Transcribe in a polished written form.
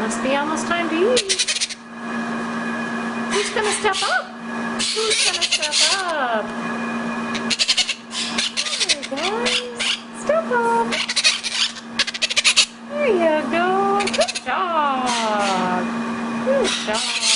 Must be almost time to eat. Who's gonna step up? Who's gonna step up? There, guys. Step up. There you go. Good job. Good job.